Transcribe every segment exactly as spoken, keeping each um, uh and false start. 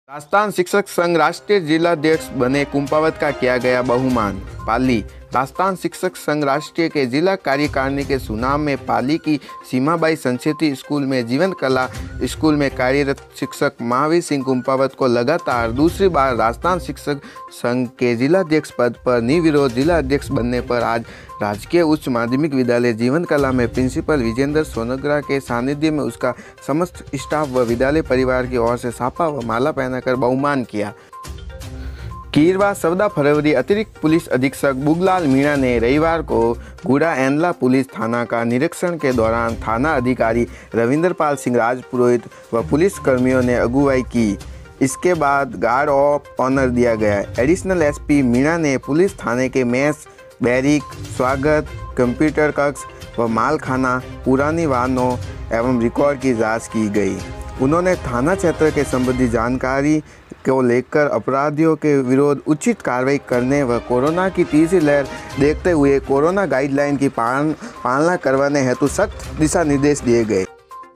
राजस्थान शिक्षक संघ राष्ट्रीय जिलाध्यक्ष बने कुंपावत का किया गया बहुमान। पाली राजस्थान शिक्षक संघ राष्ट्रीय के जिला कार्यकारिणी के चुनाव में पाली की सीमाबाई संस्कृति स्कूल में जीवन कला स्कूल में कार्यरत शिक्षक महावीर सिंह कुंपावत को लगातार दूसरी बार राजस्थान शिक्षक संघ के जिलाध्यक्ष पद पर निर्विरोध जिलाध्यक्ष बनने पर आज राजकीय उच्च माध्यमिक विद्यालय जीवन कला में प्रिंसिपल विजेंद्र सोनग्रा के सानिध्य में उसका समस्त स्टाफ व विद्यालय परिवार की ओर से साफा व माला पहनाकर बहुमान किया। कीरवा चौदह फरवरी अतिरिक्त पुलिस अधीक्षक बुगलाल मीणा ने रविवार को गुड़ा एंडला पुलिस थाना का निरीक्षण के दौरान थाना अधिकारी रविंद्र पाल सिंह राजपुरोहित व पुलिस कर्मियों ने अगुवाई की। इसके बाद गार्ड ऑफ ऑनर दिया गया। एडिशनल एसपी मीणा ने पुलिस थाने के मेस, बैरिक, स्वागत, कंप्यूटर कक्ष व मालखाना, पुरानी वाहनों एवं रिकॉर्ड की जांच की गई। उन्होंने थाना क्षेत्र के संबंधी जानकारी को लेकर अपराधियों के विरुद्ध उचित कार्रवाई करने व कोरोना की तीसरी लहर देखते हुए कोरोना गाइडलाइन की पालन पालना करवाने हेतु सख्त दिशा निर्देश दिए गए।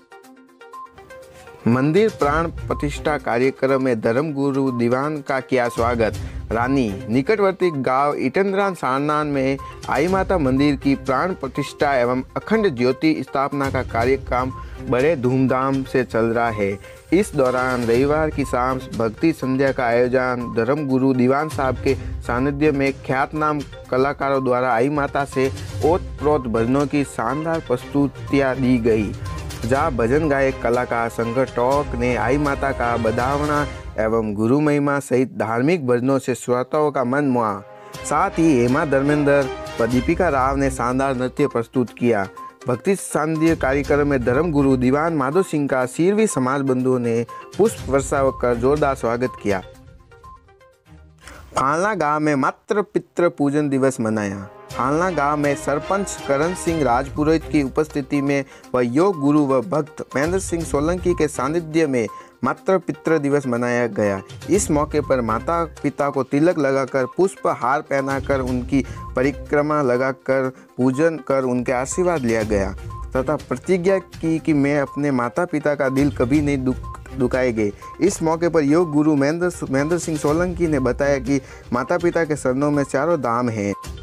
मंदिर प्राण प्रतिष्ठा कार्यक्रम में धर्मगुरु दीवान का किया स्वागत। रानी निकटवर्ती गांव इटंद्रान सारनान में आई माता मंदिर की प्राण प्रतिष्ठा एवं अखंड ज्योति स्थापना का कार्यक्रम बड़े धूमधाम से चल रहा है। इस दौरान रविवार की शाम भक्ति संध्या का आयोजन धर्मगुरु दीवान साहब के सानिध्य में ख्यातनाम कलाकारों द्वारा आई माता से ओत-प्रोत भजनों की शानदार प्रस्तुतियाँ दी गई, जहाँ भजन गायक कलाकार शंकर टॉक ने आई माता का बधावना एवं गुरु महिमा सहित धार्मिक भजनों से श्रोताओं का मन मोहा। साथ ही हेमा धर्मेंद्र व दीपिका राव ने शानदार नृत्य प्रस्तुत किया। भक्ति संध्या कार्यक्रम में धर्मगुरु दीवान माधो सिंह का सीरवी समाज बंधुओं ने पुष्प वर्षा कर जोरदार स्वागत किया। फालना गांव में मातृ पितृ पूजन दिवस मनाया। फालना गांव में सरपंच करण सिंह राजपुरोहित की उपस्थिति में व योग गुरु व भक्त महेंद्र सिंह सोलंकी के सानिध्य में मातृ पितृ दिवस मनाया गया। इस मौके पर माता पिता को तिलक लगाकर पुष्प हार पहनाकर उनकी परिक्रमा लगाकर पूजन कर उनके आशीर्वाद लिया गया तथा प्रतिज्ञा की कि मैं अपने माता पिता का दिल कभी नहीं दुख दुखाएंगे। इस मौके पर योग गुरु महेंद्र महेंद्र सिंह सोलंकी ने बताया कि माता पिता के चरणों में चारों धाम हैं।